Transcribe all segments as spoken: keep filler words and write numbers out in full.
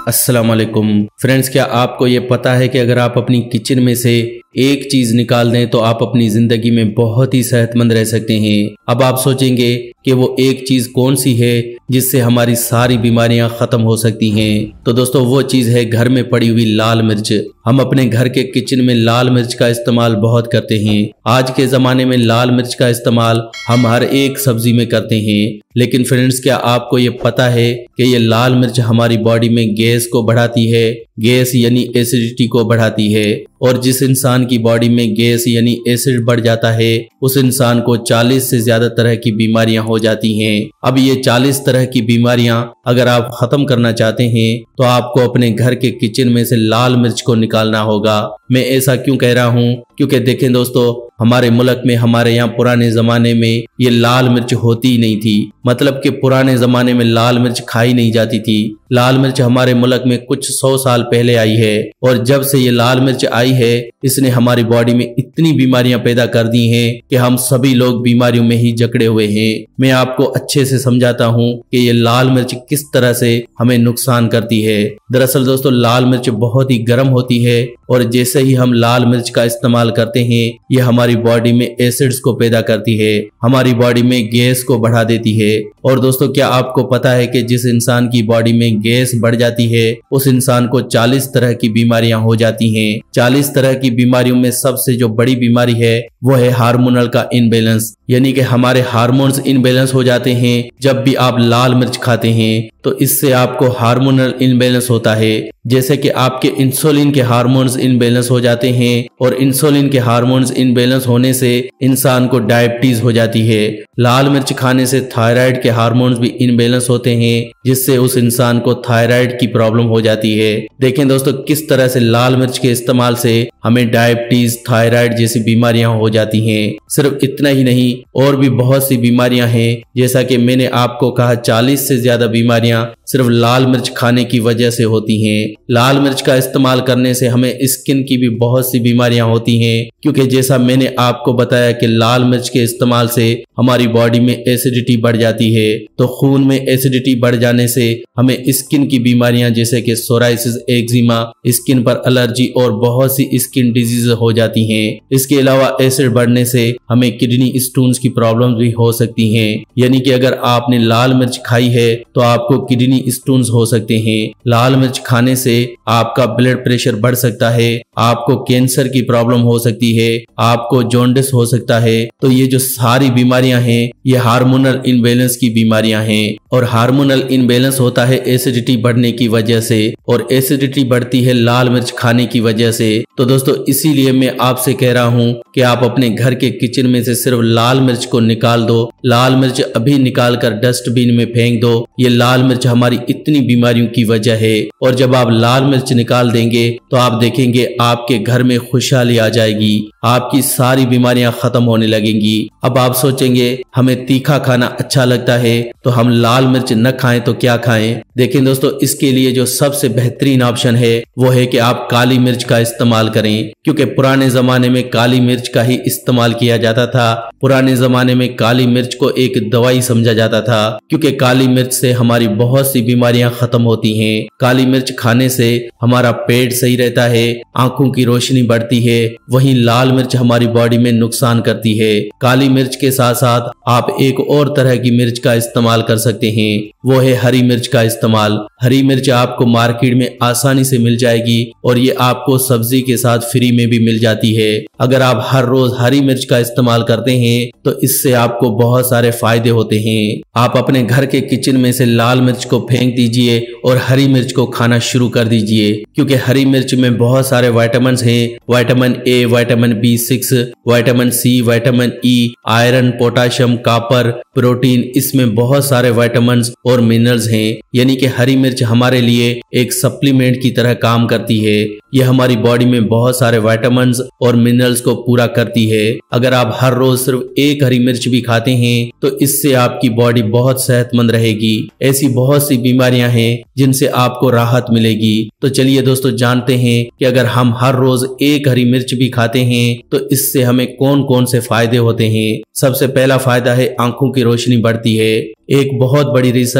अस्सलाम वालेकुम फ्रेंड्स, क्या आपको ये पता है कि अगर आप अपनी किचन में से एक चीज निकाल दें तो आप अपनी जिंदगी में बहुत ही सेहतमंद रह सकते हैं। अब आप सोचेंगे कि वो एक चीज कौन सी है जिससे हमारी सारी बीमारियां खत्म हो सकती हैं। तो दोस्तों वो चीज है घर में पड़ी हुई लाल मिर्च। हम अपने घर के किचन में लाल मिर्च का इस्तेमाल बहुत करते हैं। आज के जमाने में लाल मिर्च का इस्तेमाल हम हर एक सब्जी में करते हैं। लेकिन फ्रेंड्स, क्या आपको ये पता है कि ये लाल मिर्च हमारी बॉडी में गैस को बढ़ाती है। गैस यानी एसिडिटी को बढ़ाती है, और जिस इंसान की बॉडी में गैस यानी एसिड बढ़ जाता है उस इंसान को चालीस से ज्यादा तरह की बीमारियां हो जाती हैं। अब ये चालीस तरह की बीमारियां अगर आप खत्म करना चाहते हैं तो आपको अपने घर के किचन में से लाल मिर्च को निकालना होगा। मैं ऐसा क्यों कह रहा हूँ? क्योंकि देखें दोस्तों, हमारे मुल्क में हमारे यहाँ पुराने जमाने में ये लाल मिर्च होती ही नहीं थी। मतलब कि पुराने जमाने में लाल मिर्च खाई नहीं जाती थी। लाल मिर्च हमारे मुल्क में कुछ सौ साल पहले आई है, और जब से ये लाल मिर्च आई है इसने हमारी बॉडी में इतनी बीमारियां पैदा कर दी हैं कि हम सभी लोग बीमारियों में ही जकड़े हुए हैं। मैं आपको अच्छे से समझाता हूँ कि ये लाल मिर्च किस तरह से हमें नुकसान करती है। दरअसल दोस्तों, लाल मिर्च बहुत ही गर्म होती है, और जैसे ही हम लाल मिर्च का इस्तेमाल करते हैं ये हमारी बॉडी में एसिड्स को पैदा करती है, हमारी बॉडी में गैस को बढ़ा देती है। और दोस्तों, क्या आपको पता है कि जिस इंसान की बॉडी में गैस बढ़ जाती है उस इंसान को चालीस तरह की बीमारियां हो जाती हैं। चालीस तरह की बीमारियों में सबसे जो बड़ी बीमारी है वो है हार्मोनल का इनबैलेंस, यानी कि हमारे हार्मोन्स इनबैलेंस हो जाते हैं। जब भी आप लाल मिर्च खाते हैं तो इससे आपको हार्मोनल इनबैलेंस होता है। जैसे कि आपके इंसुलिन के हार्मोन्स इनबैलेंस हो जाते हैं, और इंसुलिन के हार्मोन्स इनबैलेंस होने से इंसान को डायबिटीज हो जाती है। लाल मिर्च खाने से थायराइड के हार्मोन्स भी इनबैलेंस होते हैं, जिससे उस इंसान को थायराइड की प्रॉब्लम हो जाती है। देखें दोस्तों, किस तरह से लाल मिर्च के इस्तेमाल से हमें डायबिटीज, थायराइड जैसी बीमारियां हो जाती हैं। सिर्फ इतना ही नहीं, और भी बहुत सी बीमारियां हैं। जैसा कि मैंने आपको कहा, चालीस से ज्यादा बीमारियां सिर्फ लाल मिर्च खाने की वजह से होती हैं। लाल मिर्च का इस्तेमाल करने से हमें स्किन की भी बहुत सी बीमारियां होती हैं, क्योंकि जैसा मैंने आपको बताया कि लाल मिर्च के इस्तेमाल से हमारी बॉडी में एसिडिटी बढ़ जाती है। तो खून में एसिडिटी बढ़ जाने से हमें स्किन की बीमारियां जैसे कि सोराइसिस, एक्जिमा, स्किन पर एलर्जी और बहुत सी स्किन डिजीज हो जाती हैं। इसके अलावा एसिड बढ़ने से हमें किडनी स्टोन्स की प्रॉब्लम भी हो सकती हैं। यानी कि अगर आपने लाल मिर्च खाई है तो आपको किडनी स्टोन्स हो सकते हैं। लाल मिर्च खाने से आपका ब्लड प्रेशर बढ़ सकता है, आपको कैंसर की प्रॉब्लम हो सकती है, आपको जॉन्डिस हो सकता है। तो ये जो सारी बीमारियां हैं ये हार्मोनल इनबैलेंस की बीमारियां हैं, और हार्मोनल इनबैलेंस होता है एसिडिटी बढ़ने की वजह से, और एसिडिटी बढ़ती है लाल मिर्च खाने की वजह से। तो दोस्तों, इसीलिए मैं आपसे कह रहा हूं कि आप अपने घर के किचन में से सिर्फ लाल मिर्च को निकाल दो। लाल मिर्च अभी निकाल कर डस्टबिन में फेंक दो। ये लाल मिर्च हमारी इतनी बीमारियों की वजह है, और जब आप लाल मिर्च निकाल देंगे तो आप देखेंगे आपके घर में खुशहाली आ जाएगी, आपकी सारी बीमारियां खत्म होने लगेंगी। अब आप सोचेंगे हमें तीखा खाना अच्छा लगता है तो हम लाल मिर्च न खाएं तो क्या खाएं? देखें दोस्तों, इसके लिए जो सबसे बेहतरीन ऑप्शन है वो है कि आप काली मिर्च का इस्तेमाल करें, क्योंकि पुराने जमाने में काली मिर्च का ही इस्तेमाल किया जाता था। पुराने जमाने में काली मिर्च को एक दवाई समझा जाता था, क्योंकि काली मिर्च से हमारी बहुत सी बीमारियां खत्म होती हैं। काली मिर्च खाने से हमारा पेट सही रहता है, आंखों की रोशनी बढ़ती है। वहीं लाल मिर्च हमारी बॉडी में नुकसान करती है। काली मिर्च के साथ साथ आप एक और तरह की मिर्च का इस्तेमाल कर सकते हैं, वो है हरी मिर्च का इस्तेमाल। हरी मिर्च आपको मार्केट में आसानी से मिल जाएगी, और ये आपको सब्जी के साथ फ्री में भी मिल जाती है। अगर आप हर रोज हरी मिर्च का इस्तेमाल करते हैं तो इससे आपको बहुत सारे फायदे होते हैं। आप अपने घर के किचन में से लाल मिर्च को फेंक दीजिए और हरी मिर्च को खाना शुरू कर दीजिए, क्योंकि हरी मिर्च में बहुत सारे विटामिन हैं। Vitamin A, vitamin B six, vitamin C, vitamin E, iron, potassium, copper, protein, इसमें बहुत सारे विटामिन और मिनरल्स हैं। यानी कि हरी मिर्च हमारे लिए एक सप्लीमेंट की तरह काम करती है। यह हमारी बॉडी में बहुत सारे विटामिन और मिनरल्स को पूरा करती है। अगर आप हर रोज सिर्फ एक हरी मिर्च भी खाते हैं तो इससे आपकी बॉडी बहुत सेहतमंद रहेगी। ऐसी बहुत सी बीमारियां हैं जिनसे आपको राहत मिलेगी। तो चलिए दोस्तों, जानते हैं कि अगर हम हर रोज एक हरी मिर्च भी खाते हैं तो इससे हमें कौन कौन से फायदे होते हैं। सबसे पहला फायदा है आंखों की रोशनी बढ़ती है। एक बहुत बड़ी रिसर्च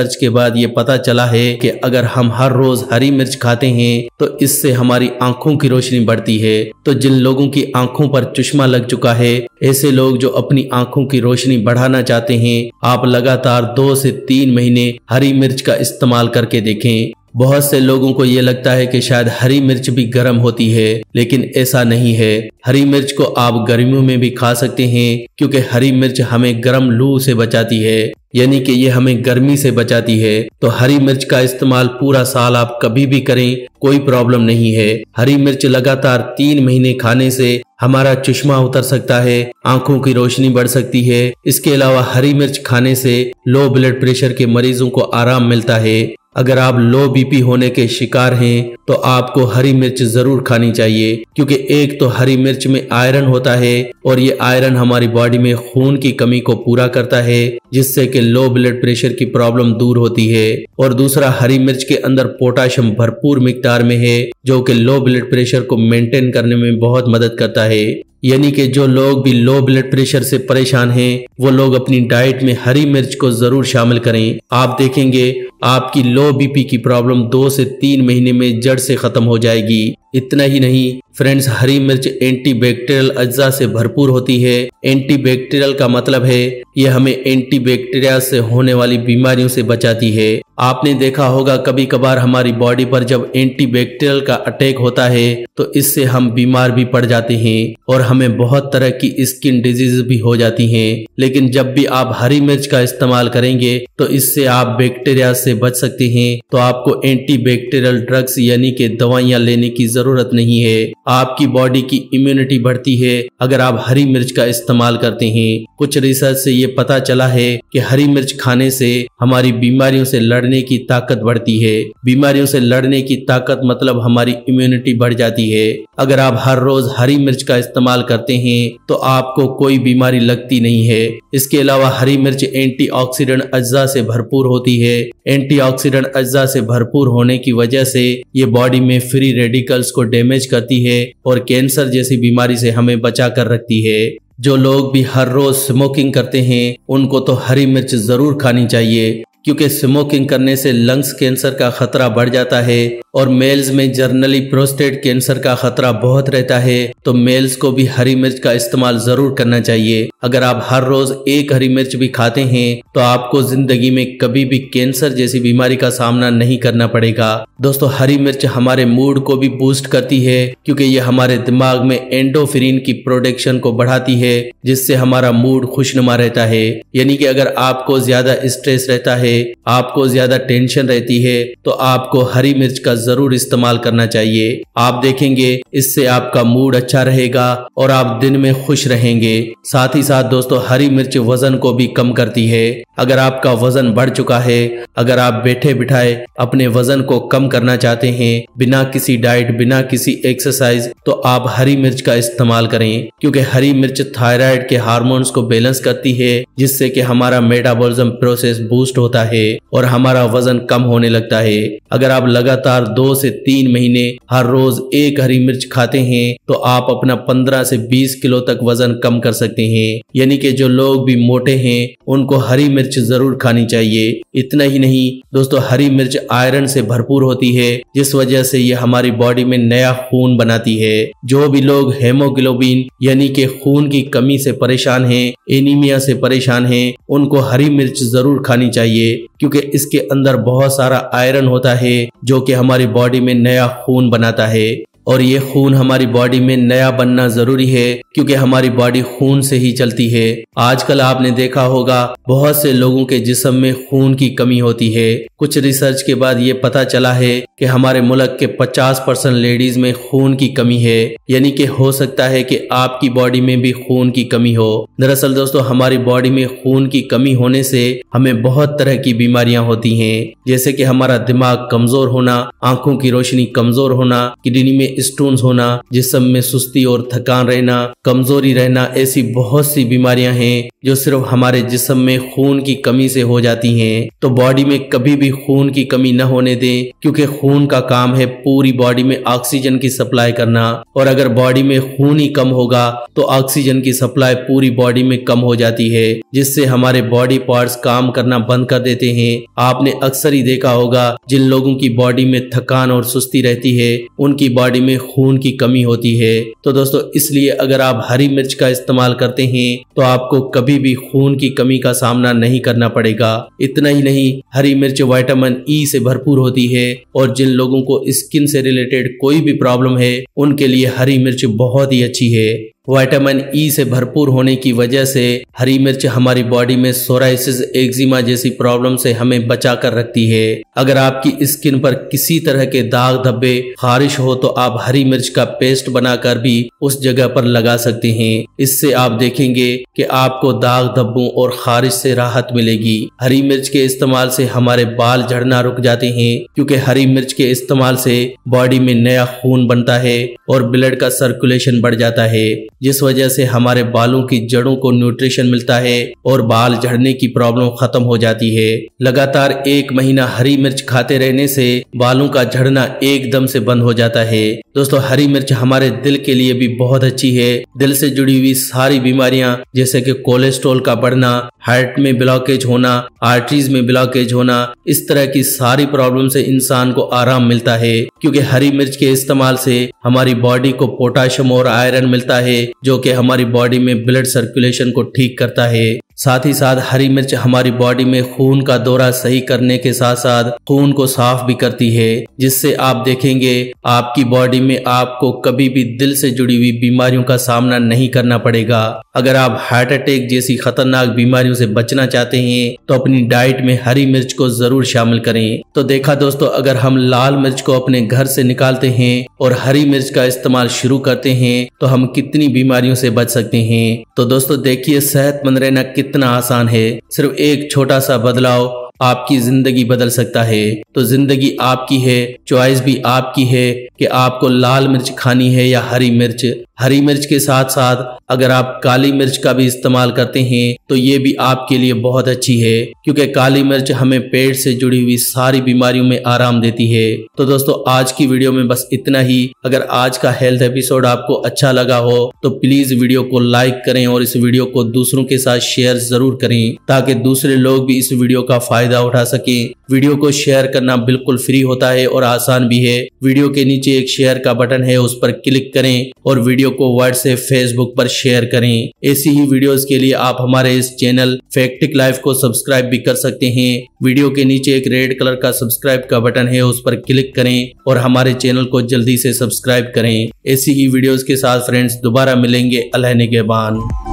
रिसर्च के बाद ये पता चला है कि अगर हम हर रोज हरी मिर्च खाते हैं तो इससे हमारी आंखों की रोशनी बढ़ती है। तो जिन लोगों की आंखों पर चश्मा लग चुका है, ऐसे लोग जो अपनी आंखों की रोशनी बढ़ाना चाहते हैं, आप लगातार दो से तीन महीने हरी मिर्च का इस्तेमाल करके देखें। बहुत से लोगों को ये लगता है कि शायद हरी मिर्च भी गर्म होती है, लेकिन ऐसा नहीं है। हरी मिर्च को आप गर्मियों में भी खा सकते हैं, क्योंकि हरी मिर्च हमें गर्म लू से बचाती है, यानी कि ये हमें गर्मी से बचाती है। तो हरी मिर्च का इस्तेमाल पूरा साल आप कभी भी करें, कोई प्रॉब्लम नहीं है। हरी मिर्च लगातार तीन महीने खाने से हमारा चश्मा उतर सकता है, आंखों की रोशनी बढ़ सकती है। इसके अलावा हरी मिर्च खाने से लो ब्लड प्रेशर के मरीजों को आराम मिलता है। अगर आप लो बीपी होने के शिकार हैं तो आपको हरी मिर्च जरूर खानी चाहिए, क्योंकि एक तो हरी मिर्च में आयरन होता है और ये आयरन हमारी बॉडी में खून की कमी को पूरा करता है, जिससे कि लो ब्लड प्रेशर की प्रॉब्लम दूर होती है। और दूसरा, हरी मिर्च के अंदर पोटाशियम भरपूर मिकदार में है, जो कि लो ब्लड प्रेशर को मेंटेन करने में बहुत मदद करता है। यानी कि जो लोग भी लो ब्लड प्रेशर से परेशान हैं, वो लोग अपनी डाइट में हरी मिर्च को जरूर शामिल करें। आप देखेंगे आपकी लो बीपी की प्रॉब्लम दो से तीन महीने में जड़ से खत्म हो जाएगी। इतना ही नहीं फ्रेंड्स, हरी मिर्च एंटीबैक्टीरियल अज्जा से भरपूर होती है। एंटीबैक्टीरियल का मतलब है ये हमें एंटीबैक्टीरिया से होने वाली बीमारियों से बचाती है। आपने देखा होगा कभी कभार हमारी बॉडी पर जब एंटीबैक्टीरियल का अटैक होता है तो इससे हम बीमार भी पड़ जाते हैं और हमें बहुत तरह की स्किन डिजीज भी हो जाती हैं। लेकिन जब भी आप हरी मिर्च का इस्तेमाल करेंगे तो इससे आप बैक्टीरिया से बच सकते हैं। तो आपको एंटीबैक्टीरियल ड्रग्स यानी कि दवाइयां लेने की जरूरत नहीं है। आपकी बॉडी की इम्यूनिटी बढ़ती है अगर आप हरी मिर्च का इस्तेमाल करते हैं। कुछ रिसर्च से ये पता चला है कि हरी मिर्च खाने से हमारी बीमारियों से लड़ने की ताकत बढ़ती है। बीमारियों से लड़ने की ताकत मतलब हमारी इम्यूनिटी बढ़ जाती है। अगर आप हर रोज हरी मिर्च का इस्तेमाल करते हैं तो आपको कोई बीमारी लगती नहीं है। इसके अलावा हरी मिर्च एंटीऑक्सीडेंट अज्जा से भरपूर होती है। एंटीऑक्सीडेंट अज्जा से भरपूर होने की वजह से ये बॉडी में फ्री रेडिकल्स को डैमेज करती है और कैंसर जैसी बीमारी से हमें बचा कर रखती है। जो लोग भी हर रोज स्मोकिंग करते हैं उनको तो हरी मिर्च जरूर खानी चाहिए, क्योंकि स्मोकिंग करने से लंग्स कैंसर का खतरा बढ़ जाता है और मेल्स में जर्नली प्रोस्टेट कैंसर का खतरा बहुत रहता है। तो मेल्स को भी हरी मिर्च का इस्तेमाल जरूर करना चाहिए। अगर आप हर रोज एक हरी मिर्च भी खाते हैं तो आपको जिंदगी में कभी भी कैंसर जैसी बीमारी का सामना नहीं करना पड़ेगा। दोस्तों, हरी मिर्च हमारे मूड को भी बूस्ट करती है, क्योंकि ये हमारे दिमाग में एंडोर्फिन की प्रोडक्शन को बढ़ाती है, जिससे हमारा मूड खुशनुमा रहता है। यानी कि अगर आपको ज्यादा स्ट्रेस रहता है, आपको ज्यादा टेंशन रहती है, तो आपको हरी मिर्च का जरूर इस्तेमाल करना चाहिए। आप देखेंगे इससे आपका मूड अच्छा रहेगा और आप दिन में खुश रहेंगे। साथ ही साथ दोस्तों, हरी मिर्च वजन को भी कम करती है। अगर आपका वजन बढ़ चुका है, अगर आप बैठे बिठाए अपने वजन को कम करना चाहते हैं बिना किसी डाइट, बिना किसी एक्सरसाइज, तो आप हरी मिर्च का इस्तेमाल करें, क्योंकि हरी मिर्च थायराइड के हार्मोन्स को बैलेंस करती है, जिससे कि हमारा मेटाबॉलिज्म प्रोसेस बूस्ट होता है और हमारा वजन कम होने लगता है। अगर आप लगातार दो से तीन महीने हर रोज एक हरी मिर्च खाते हैं तो आप अपना पंद्रह से बीस किलो तक वजन कम कर सकते हैं। यानी कि जो लोग भी मोटे हैं उनको हरी मिर्च जरूर खानी चाहिए। इतना ही नहीं दोस्तों, हरी मिर्च आयरन से भरपूर होती है, जिस वजह से ये हमारी बॉडी में नया खून बनाती है। जो भी लोग हेमोग्लोबिन यानी कि खून की कमी से परेशान हैं, एनीमिया से परेशान हैं, उनको हरी मिर्च जरूर खानी चाहिए, क्योंकि इसके अंदर बहुत सारा आयरन होता है जो कि हमारी बॉडी में नया खून बनाता है। और ये खून हमारी बॉडी में नया बनना जरूरी है, क्योंकि हमारी बॉडी खून से ही चलती है। आजकल आपने देखा होगा बहुत से लोगों के जिस्म में खून की कमी होती है। कुछ रिसर्च के बाद ये पता चला है कि हमारे मुल्क के पचास परसेंट लेडीज में खून की कमी है। यानी कि हो सकता है कि आपकी बॉडी में भी खून की कमी हो। दरअसल दोस्तों, हमारी बॉडी में खून की कमी होने से हमें बहुत तरह की बीमारियां होती हैं, जैसे कि हमारा दिमाग कमजोर होना, आंखों की रोशनी कमजोर होना, किडनी में स्टोन्स होना, जिस्म में सुस्ती और थकान रहना, कमजोरी रहना, ऐसी बहुत सी बीमारियां हैं जो सिर्फ हमारे जिस्म में खून की कमी से हो जाती हैं। तो बॉडी में कभी भी खून की कमी न होने दें, क्योंकि खून का काम है पूरी बॉडी में ऑक्सीजन की सप्लाई करना, और अगर बॉडी में खून ही कम होगा तो ऑक्सीजन की सप्लाई पूरी बॉडी में कम हो जाती है, जिससे हमारे बॉडी पार्ट्स काम करना बंद कर देते हैं। आपने अक्सर ही देखा होगा जिन लोगों की बॉडी में थकान और सुस्ती रहती है उनकी बॉडी में खून की कमी होती है। तो दोस्तों इसलिए अगर आप हरी मिर्च का इस्तेमाल करते हैं तो आपको कभी भी खून की कमी का सामना नहीं करना पड़ेगा। इतना ही नहीं, हरी मिर्च विटामिन ई से भरपूर होती है, और जिन लोगों को स्किन से रिलेटेड कोई भी प्रॉब्लम है उनके लिए हरी मिर्च बहुत ही अच्छी है। विटामिन ई से भरपूर होने की वजह से हरी मिर्च हमारी बॉडी में सोराइसिस, एक्जिमा जैसी प्रॉब्लम से हमें बचा कर रखती है। अगर आपकी स्किन पर किसी तरह के दाग धब्बे, खारिश हो तो आप हरी मिर्च का पेस्ट बनाकर भी उस जगह पर लगा सकते हैं। इससे आप देखेंगे कि आपको दाग धब्बों और खारिश से राहत मिलेगी। हरी मिर्च के इस्तेमाल से हमारे बाल झड़ना रुक जाते हैं, क्योंकि हरी मिर्च के इस्तेमाल से बॉडी में नया खून बनता है और ब्लड का सर्कुलेशन बढ़ जाता है, जिस वजह से हमारे बालों की जड़ों को न्यूट्रिशन मिलता है और बाल झड़ने की प्रॉब्लम खत्म हो जाती है। लगातार एक महीना हरी मिर्च खाते रहने से बालों का झड़ना एकदम से बंद हो जाता है। दोस्तों हरी मिर्च हमारे दिल के लिए भी बहुत अच्छी है। दिल से जुड़ी हुई सारी बीमारियां जैसे कि कोलेस्ट्रॉल का बढ़ना, हार्ट में ब्लॉकेज होना, आर्टरीज में ब्लॉकेज होना, इस तरह की सारी प्रॉब्लम से इंसान को आराम मिलता है, क्योंकि हरी मिर्च के इस्तेमाल से हमारी बॉडी को पोटाशियम और आयरन मिलता है, जो कि हमारी बॉडी में ब्लड सर्कुलेशन को ठीक करता है। साथ ही साथ हरी मिर्च हमारी बॉडी में खून का दौरा सही करने के साथ साथ खून को साफ भी करती है, जिससे आप देखेंगे आपकी बॉडी में आपको कभी भी दिल से जुड़ी हुई बीमारियों का सामना नहीं करना पड़ेगा। अगर आप हार्ट अटैक जैसी खतरनाक बीमारियों से बचना चाहते हैं तो अपनी डाइट में हरी मिर्च को जरूर शामिल करें। तो देखा दोस्तों, अगर हम लाल मिर्च को अपने घर से निकालते हैं और हरी मिर्च का इस्तेमाल शुरू करते हैं तो हम कितनी बीमारियों से बच सकते हैं। तो दोस्तों देखिए, सेहतमंद रहना कितना आसान है। सिर्फ एक छोटा सा बदलाव आपकी जिंदगी बदल सकता है। तो जिंदगी आपकी है, चॉइस भी आपकी है कि आपको लाल मिर्च खानी है या हरी मिर्च। हरी मिर्च के साथ साथ अगर आप काली मिर्च का भी इस्तेमाल करते हैं तो ये भी आपके लिए बहुत अच्छी है, क्योंकि काली मिर्च हमें पेट से जुड़ी हुई सारी बीमारियों में आराम देती है। तो दोस्तों आज की वीडियो में बस इतना ही। अगर आज का हेल्थ एपिसोड आपको अच्छा लगा हो तो प्लीज वीडियो को लाइक करें और इस वीडियो को दूसरों के साथ शेयर जरूर करें, ताकि दूसरे लोग भी इस वीडियो का फायदा उठा सके। वीडियो को शेयर करना बिल्कुल फ्री होता है और आसान भी है। वीडियो के नीचे एक शेयर का बटन है, उस पर क्लिक करें और वीडियो को व्हाट्सएप, फेसबुक पर शेयर करें। ऐसी ही वीडियोस के लिए आप हमारे इस चैनल फैक्टिक लाइफ को सब्सक्राइब भी कर सकते हैं। वीडियो के नीचे एक रेड कलर का सब्सक्राइब का बटन है, उस पर क्लिक करें और हमारे चैनल को जल्दी से सब्सक्राइब करें। ऐसी ही वीडियोस के साथ फ्रेंड्स दोबारा मिलेंगे। अल्लाह निगहबान।